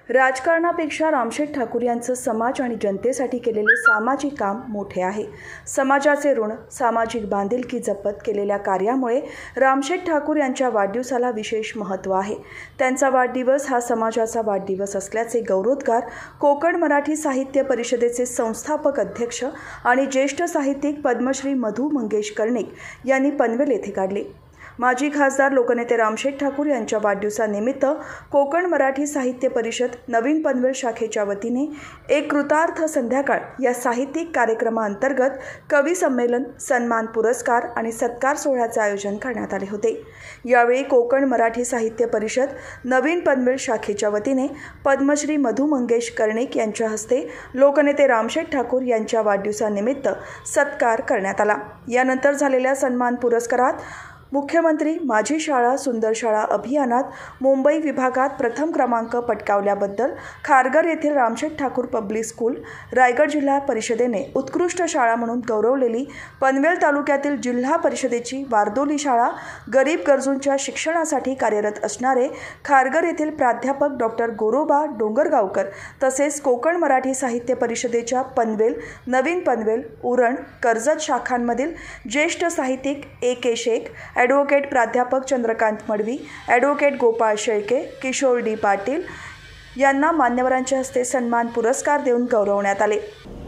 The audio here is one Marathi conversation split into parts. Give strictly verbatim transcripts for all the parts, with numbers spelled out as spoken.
राजकारणापेक्षा रामशेठ ठाकूर यांचं समाज आणि जनतेसाठी केलेले सामाजिक काम मोठे आहे। समाजाचे ऋण, सामाजिक बांधिलकी जपत केलेल्या कार्यामुळे रामशेठ ठाकूर यांच्या वाढदिवसाला विशेष महत्त्व आहे। त्यांचा वाढदिवस हा समाजाचा वाढदिवस असल्याचे गौरवोद्गार कोकण मराठी साहित्य परिषदेचे संस्थापक अध्यक्ष आणि ज्येष्ठ साहित्यिक पद्मश्री मधु मंगेश कर्णिक यांनी पनवेल येथे काढले। माजी खासदार लोकनेते रामशेठ ठाकूर यांच्या वाढदिवसानिमित्त कोकण मराठी साहित्य परिषद नवीन पनवेल शाखेच्या वतीने एक कृतार्थ संध्याकाळ या साहित्यिक कार्यक्रमाअंतर्गत कवी संमेलन, सन्मान पुरस्कार आणि सत्कार सोहळ्याचे आयोजन करण्यात आले होते। यावेळी कोकण मराठी साहित्य परिषद नवीन पनवेल शाखेच्या वतीने पद्मश्री मधु मंगेश कर्णिक यांच्या हस्ते लोकनेते रामशेठ ठाकूर यांच्या वाढदिवसानिमित्त सत्कार करण्यात आला। यानंतर झालेल्या सन्मान पुरस्कारात मुख्यमंत्री माझी शाळा सुंदर शाळा अभियानात मुंबई विभागात प्रथम क्रमांक पटकावल्याबद्दल खारघर येथील रामशेठ ठाकूर पब्लिक स्कूल, रायगड जिल्हा परिषदेने उत्कृष्ट शाळा म्हणून गौरवलेली पनवेल तालुक्यातील जिल्हा परिषदेची वारदोली शाळा, गरीब गरजूंच्या शिक्षणासाठी कार्यरत असणारे खारघर येथील प्राध्यापक डॉक्टर गोरोबा डोंगरगावकर तसेच कोकण मराठी साहित्य परिषदेच्या पनवेल, नवीन पनवेल, उरण, कर्जत शाखांमधील ज्येष्ठ साहित्यिक ए के शेख, ॲडव्होकेट प्राध्यापक चंद्रकांत मडवी, ॲडव्होकेट गोपाळ शेळके, किशोर डी पाटील यांना मान्यवरांच्या हस्ते सन्मान पुरस्कार देऊन गौरवण्यात आले।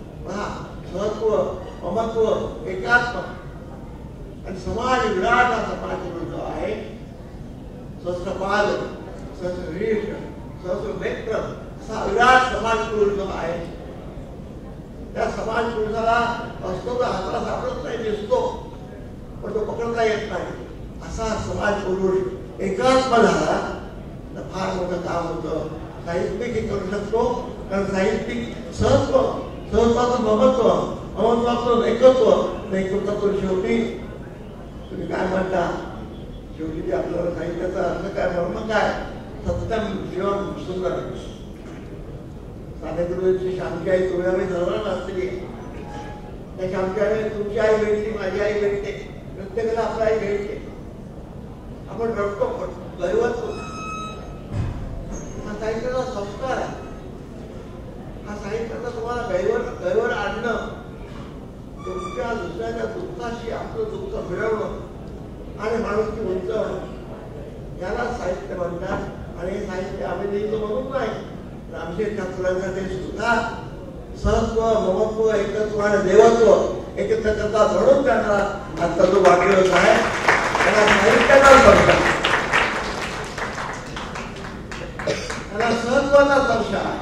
पण तो पकडता येत नाही असा समाज पुरुष एकात्म झाला तर फार मोठं काम होतं। साहित्यिक हे करू शकतो कारण साहित्यिक सहत्व, सहत्वाचं ममत्व, ममत्वाचं एकत्व, एकत्वाचं शेवटी तुम्ही काय म्हणता, शेवटी आपल्याला साहित्याचा अर्थ काय, मर्म काय, सत्यम शिवम सुंदर। साधेगुरुची शांती आई तुळ्याने सर्वांना असते, त्या शांती आई तुमची आई भेटली, माझी आई भेटते, प्रत्येकाला आपला आई भेटते, आपण रडतो पण दैवत हा साहित्याचा संस्कार आहे। हा साहित्याचा तुम्हाला दैवत दैवर आणणं, तुमच्या दुसऱ्याच्या दुःखाशी आपलं दुःख मिळवणं आणि माणुसकी उंचवणं याला साहित्य म्हणतात। आणि हे साहित्य आम्ही लिहितो म्हणून नाही, रामशेठ ठाकूरांचं ते सुद्धा सहत्व, ममत्व, एकत्व आणि देवत्व एकत्र करता म्हणून त्यांना आता जो वाढदिवस आहे त्याला साहित्याचा स्पर्श, त्याला सहत्वाचा स्पर्श आहे।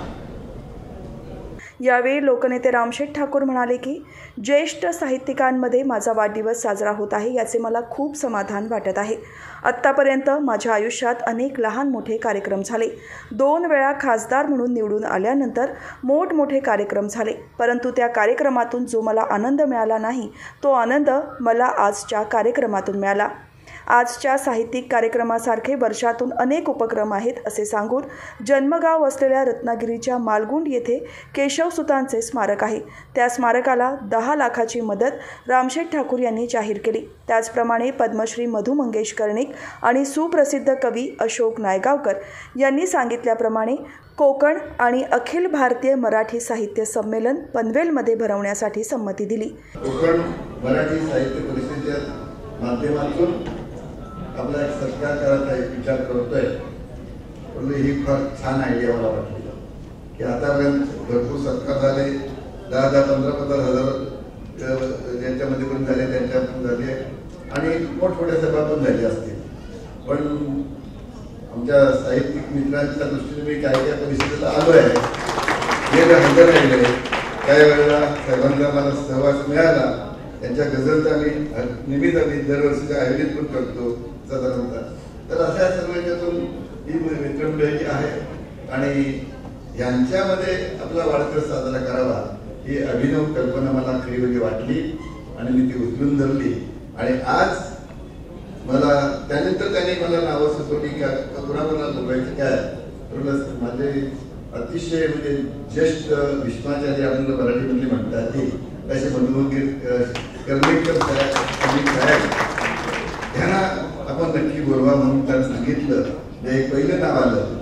यावेळी लोकनेते रामशेठ ठाकूर म्हणाले की ज्येष्ठ साहित्यिकांमध्ये माझा वाढदिवस साजरा होत आहे याचे मला खूप समाधान वाटत आहे। आत्तापर्यंत माझ्या आयुष्यात अनेक लहान मोठे कार्यक्रम झाले, दोन वेळा खासदार म्हणून निवडून आल्यानंतर मोठमोठे कार्यक्रम झाले, परंतु त्या कार्यक्रमातून जो मला आनंद मिळाला नाही तो आनंद मला आजच्या कार्यक्रमातून मिळाला। आजच्या साहित्यिक कार्यक्रमासारखे वर्षातून अनेक उपक्रम आहेत असे सांगून जन्मगाव असलेल्या रत्नागिरीच्या मालगुंड येथे केशवसुतांचे स्मारक आहे, त्या स्मारकाला दहा लाखाची मदत रामशेठ ठाकूर यांनी जाहीर केली। त्याचप्रमाणे पद्मश्री मधु मंगेश कर्णिक आणि सुप्रसिद्ध कवी अशोक नायगावकर यांनी सांगितल्याप्रमाणे कोकण आणि अखिल भारतीय मराठी साहित्य संमेलन पनवेलमध्ये भरवण्यासाठी संमती दिली। कोकण मराठी साहित्य परिषदेच्या माध्यमातून आपला एक सत्कार करायचा एक विचार करतोय, पण ही फार छान आयडिया मला वाटली की आतापर्यंत भरपूर सत्कार झाले, दहा दहा पंधरा पंधरा हजार ज्यांच्यामध्ये पण झाले त्यांच्या पण झाले आणि मोठमोठ्या सभा पण झाल्या असतील, पण आमच्या साहित्यिक मित्रांच्या दृष्टीने मी काय काय परिस्थितीला आलो आहे हे हजर राहिले। काही वेळेला साहेबांना मला सहवास मिळाला, त्यांच्या गझलचा आम्ही निमित्त आम्ही दरवर्षीचं आयोजित पण करतो साधारणतः। तर अशा सर्व याच्यातून ही मित्रमंडळी आहे आणि यांच्यामध्ये आपला वाढदिवस साजरा करावा ही अभिनव कल्पना मला खरी वेगळी वाटली आणि मी ती उचलून धरली। आणि आज मला त्यानंतर त्यांनी मला नावं सुचवली की कुणाला बोलायचं काय, माझे अतिशय म्हणजे ज्येष्ठ भीष्माचार्य आपल्याला मराठीमध्ये म्हणतात ते असे मधुमंगेश कर्णिकर साहेब त्यांना आपण नक्की बोलवा म्हणून त्यांना सांगितलं। एक पहिलं नाव आलं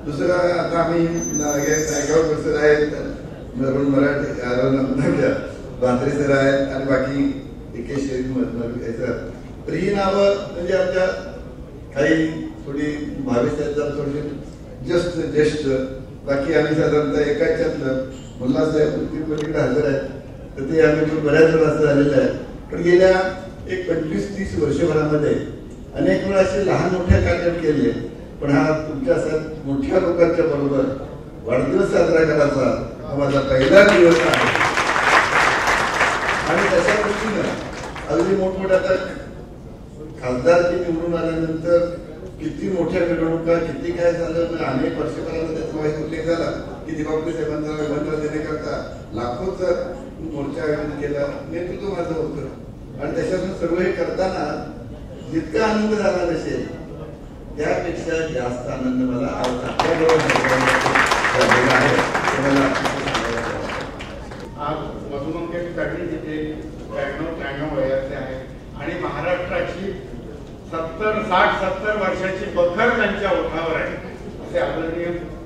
दुसरं आता आम्ही नायगाव सर आहेत, मराठी भात्रे सर आहेत आणि बाकी एकेश्वरी प्रिय नावं म्हणजे आमच्या काही थोडी भावीस आहेत, थोडी जस्ट ज्येष्ठ, बाकी आम्ही साधारणतः एकाच्यातलं मुल्ला साहेब पलीकडे हजर आहेत, तर ते आम्ही बऱ्याच वेळा असं झालेलं आहे. पण गेल्या एक पंचवीस तीस वर्षभरामध्ये अनेक वेळा असे लहान मोठ्या कार्यक्रम केले, पण हा तुमच्या असा मोठ्या लोकांच्या बरोबर वाढदिवस साजरा करायचा हा माझा पहिला दिवस आहे. आणि त्याच्या दृष्टीनं अगदी मोठमोठ्या आता खासदारकी निवडून आल्यानंतर किती मोठ्या मिरवणुका, किती काय झालं, अनेक वर्षभराला त्याचा माहिती उल्लेख झाला की दीपावली साहेबांचा निमंत्रण देण्याकरता लाखोचा मोर्चा आयोजन केला, नेतृत्व माझं होतं. आणि त्याच्यातून सर्व हे करताना जितका आनंद झाला नसेल त्यापेक्षा जास्त आनंद मला आज मधुमंगेसाठी जिथे त्र्याण्णव त्र्याण्णव वयाचे आहे आणि महाराष्ट्राची सत्तर साठ सत्तर वर्षाची बखर त्यांच्या ओठावर आहे असे आदरणीय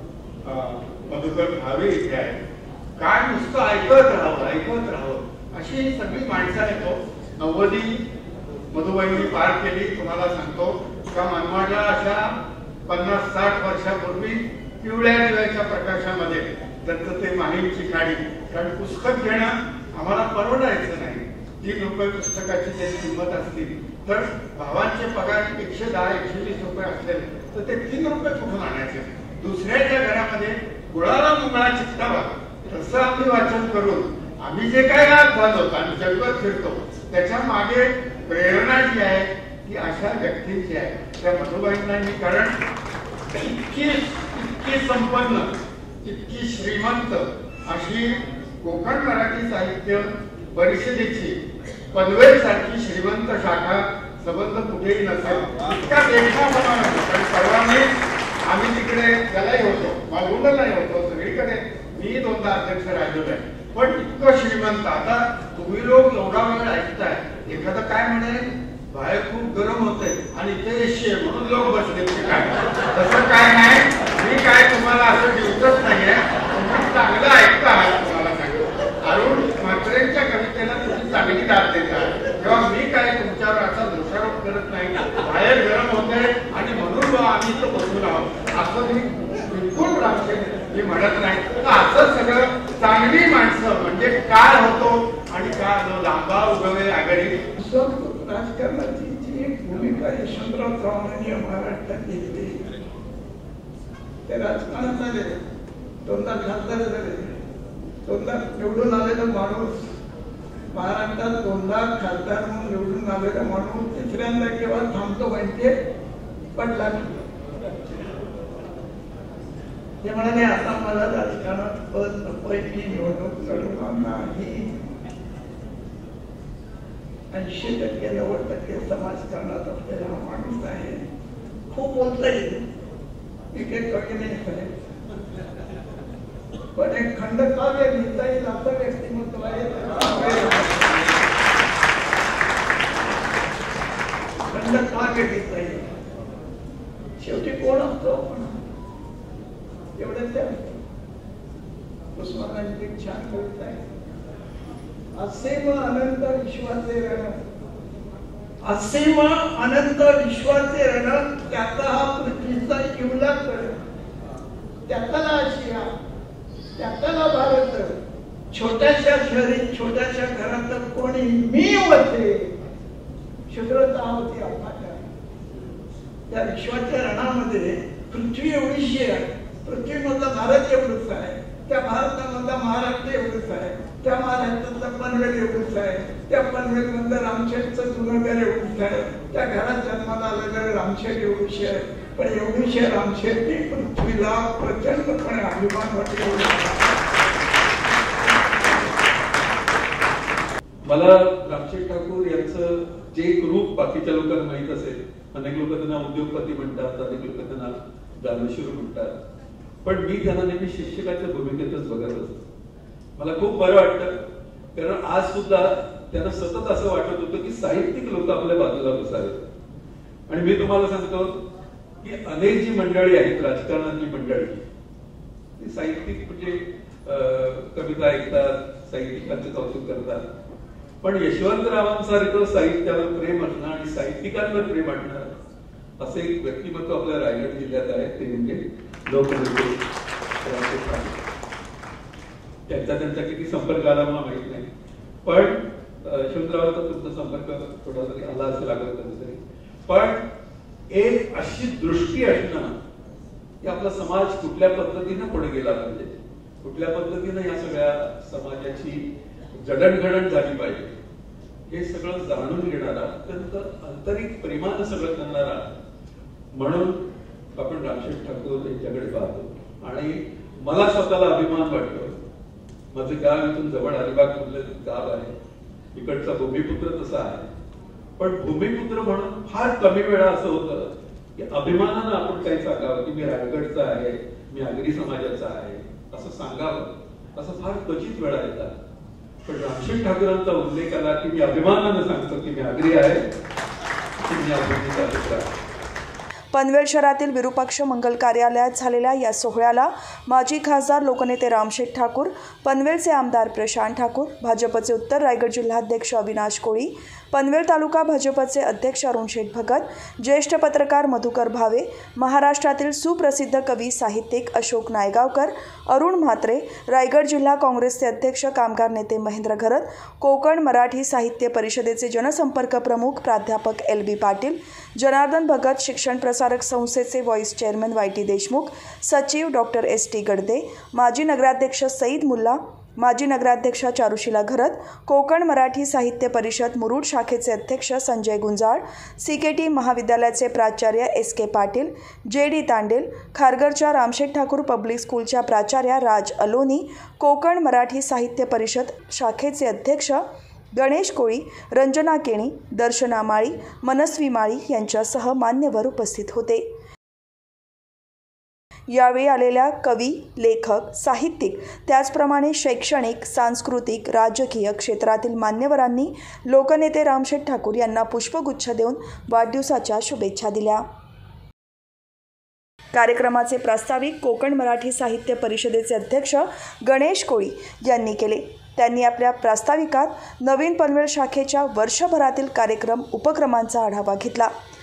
मधुकर भावे इथे आहे. काय नुसतं ऐकत राहावं ऐकत राहावं अशी सगळी माणसं आहेत. नव्वदी मधुबाईंनी पार केली. तुम्हाला सांगतो का मनमाडला अशा पन्नास साठ वर्षापूर्वी पिवळ्या दिव्याच्या प्रकाशामध्ये त्यांचं ते माहीमची खाडी, कारण पुस्तक घेणं आम्हाला परवडायचं नाही. तीन रुपये पुस्तकाची जरी किंमत असली तर भावांचे पगार एकशे दहा एकशे वीस रुपये असलेले तर ते तीन रुपये कुठून आणायचे. दुसऱ्याच्या घरामध्ये गुळाला मुंगळा चिकटावा तसं आम्ही वाचन करून आम्ही जे काय आज झालो आणि जगभर फिरतो त्याच्या मागे प्रेरणा जी आहे ती अशा व्यक्तींची आहे, त्या मधुबाईंना. कारण इतकी इतकी संपन्न इतकी श्रीमंत अशी कोकण मराठी साहित्य परिषदेची पनवेल सारखी श्रीमंत शाखा संबंध कुठेही नसेल. इतका देखणा कारण सर्वांनी आम्ही तिकडे त्यालाही होतो, मालगुंडलाही होतो, सगळीकडे मी दोनदा अध्यक्ष राहिलेलो आहे. पण इतकं श्रीमंत. आता तुम्ही लोक एवढा वेळ ऐकताय, एखादं काय म्हणे बाहेर खूप गरम होतंय आणि इथे एशी आहे म्हणून लोक बसले, काय तसं काय नाही. मी काय तुम्हाला असं दिवसच नाहीये, तुम्ही चांगलं ऐकता आहात. तुम्हाला सांगतो अरुण म्हात्रेंच्या कवितेला तुम्ही चांगली दाद देता तेव्हा मी काय तुमच्यावर असा दोषारोप करत नाही. बाहेर गरम होतंय आणि म्हणून आम्ही इथं बसून आहोत असं मी बिलकुल रामशेठ मी म्हणत नाही. तर असं सगळं चांगली माणसं म्हणजे काळ होतो आणि काळ लांबा उगवे आघाडी. राजकारणाची जी एक भूमिका यशवंतराव चव्हाणांनी महाराष्ट्रात घेतली, ते राजकारणात झाले, दोनदा खासदार झाले, दोनदा निवडून आलेला माणूस, महाराष्ट्रात दोनदा खासदार म्हणून निवडून आलेला माणूस तिसऱ्यांदा केव्हा थांबतो म्हणजे पडला. ते म्हणाले आता मला राजकारणात पद नकोय, मी निवडणूक लढवणार नाही. ऐंशी टक्के नव्वद टक्के समाजकारणात असलेला हा माणूस आहे. खूप बोलता येईल, मी काही कमी नाही खरे, पण एक खंड काव्य लिहिता येईल असं व्यक्तिमत्व आहे. खंड काव्य लिहिता येईल. शेवटी कोण असतो पण एवढंच आहे. उस्मानाची एक छान कविता आहे, असीम अनंत विश्वाचे रण, असीम अनंत विश्वाचे रण, त्याचा हा पृथ्वीचा इवला कळ, त्यातला आशिया त्यातला भारत, छोट्याशा शहरी छोट्याशा घरात कोणी मी होते, शुद्रता होती अफाट. त्या विश्वाच्या रणामध्ये पृथ्वी एवढीशी आहे, पृथ्वीमधला भारत एवढंच आहे, त्या भारतामधला महाराष्ट्र एवढंच आहे, त्या महाराष्ट्रातलं पनवेल एवढंच आहे, त्या पनवेल मधलं रामशेठचं जुनं घर एवढंच आहे, त्या घरात जन्माला आलेलं रामशेठ एवढीशी आहे. पण एवढीशी रामशेठनी पृथ्वीला प्रचंडपणे अभिमान वाटले. मला रामशेठ ठाकूर यांचं जे एक रूप बाकीच्या लोकांना माहित असेल, अनेक लोक त्यांना उद्योगपती म्हणतात, अनेक लोक त्यांना दानशूर म्हणतात, पण मी त्यांना नेहमी शिक्षकाच्या भूमिकेतच बघत असतो. मला खूप बरं वाटतं, कारण आज सुद्धा त्यांना सतत असं वाटत होतं की साहित्यिक लोक आपल्या बाजूला बसावेत. आणि मी तुम्हाला सांगतो की अनेक जी मंडळी आहेत, राजकारणातली मंडळी, ती साहित्यिक म्हणजे कविता ऐकतात, साहित्यिकांचे कौतुक करतात, पण यशवंतरावांसारखं साहित्यावर प्रेम असणं आणि साहित्यिकांवर प्रेम असणं असं एक व्यक्तिमत्व आपल्या रायगड जिल्ह्यात आहे, ते म्हणजे लोकनेते रामशेठ ठाकूर. त्यांचा त्यांचा किती संपर्क आला मला माहित नाही, पण यशवंतरावांचा तुमचा संपर्क थोडा तरी आला असेल अगोदर कधीतरी. पण एक अशी दृष्टी असणं की आपला समाज कुठल्या पद्धतीनं पुढे गेला पाहिजे, कुठल्या पद्धतीनं या सगळ्या समाजाची जडणघडण झाली पाहिजे, हे सगळं जाणून घेणारा, अत्यंत आंतरिक प्रेमानं सगळं करणारा, म्हणून आपण रामशेठ ठाकूर यांच्याकडे पाहतो. आणि मला स्वतःला अभिमान वाटतो. माझं गाव इथून जवळ अलिबाग मधलं गाव आहे, इकडचा भूमिपुत्र तसा आहे, पण भूमिपुत्र म्हणून फार कमी वेळा असं होतं की अभिमानानं आपण काही सांगावं की मी रायगडचा आहे, मी आगरी समाजाचा आहे असं सांगावं, असं फार क्वचित वेळा येतात. पण रामशेठ ठाकूरांचा उल्लेख आला की मी अभिमानानं सांगतो की मी आगरी आहे, की मी आगरीचा मित्र आहे. पनवेल शहरातील विरूपाक्ष मंगल कार्यालयात झालेल्या या सोहळ्याला माजी खासदार लोकनेते रामशेठ ठाकूर, पनवेलचे आमदार प्रशांत ठाकूर, भाजपचे उत्तर रायगड जिल्हाध्यक्ष अविनाश कोळी, पनवेल तालुका भाजपचे अध्यक्ष अरुण शेठ भगत, ज्येष्ठ पत्रकार मधुकर भावे, महाराष्ट्रातील सुप्रसिद्ध कवी साहित्यिक अशोक नायगावकर, अरुण म्हात्रे, रायगड जिल्हा काँग्रेसचे अध्यक्ष कामगार नेते महेंद्र घरत, कोकण मराठी साहित्य परिषदेचे जनसंपर्क प्रमुख प्राध्यापक एल बी पाटील, जनार्दन भगत, शिक्षण प्रसारक संस्थेचे vice chairman Y T Deshmukh, सचिव डॉक्टर एस टी गडदे, माजी नगराध्यक्ष सईद मुल्ला, माजी नगराध्यक्षा चारुशिला घरत, कोकण मराठी साहित्य परिषद मुरुड शाखेचे अध्यक्ष Sanjay Gunjal, C K T महाविद्यालयाचे प्राचार्य S K Patil, J D Tandel, खारघरच्या रामशेठ ठाकूर पब्लिक स्कूलच्या प्राचार्या राज अलोनी, कोकण मराठी साहित्य परिषद शाखेचे अध्यक्ष गणेश कोळी, रंजना केणी, दर्शना माळी, मनस्वी माळी यांच्यासह मान्यवर उपस्थित होते. यावेळी आलेल्या कवी, लेखक, साहित्यिक, त्याचप्रमाणे शैक्षणिक, सांस्कृतिक, राजकीय क्षेत्रातील मान्यवरांनी लोकनेते रामशेठ ठाकूर यांना पुष्पगुच्छ देऊन वाढदिवसाच्या शुभेच्छा दिल्या. कार्यक्रमाचे प्रास्ताविक कोकण मराठी साहित्य परिषदेचे अध्यक्ष गणेश कोळी यांनी केले. त्यांनी आपल्या प्रास्ताविकात नवीन पनवेल शाखेच्या वर्षभरातील कार्यक्रम उपक्रमांचा आढावा घेतला.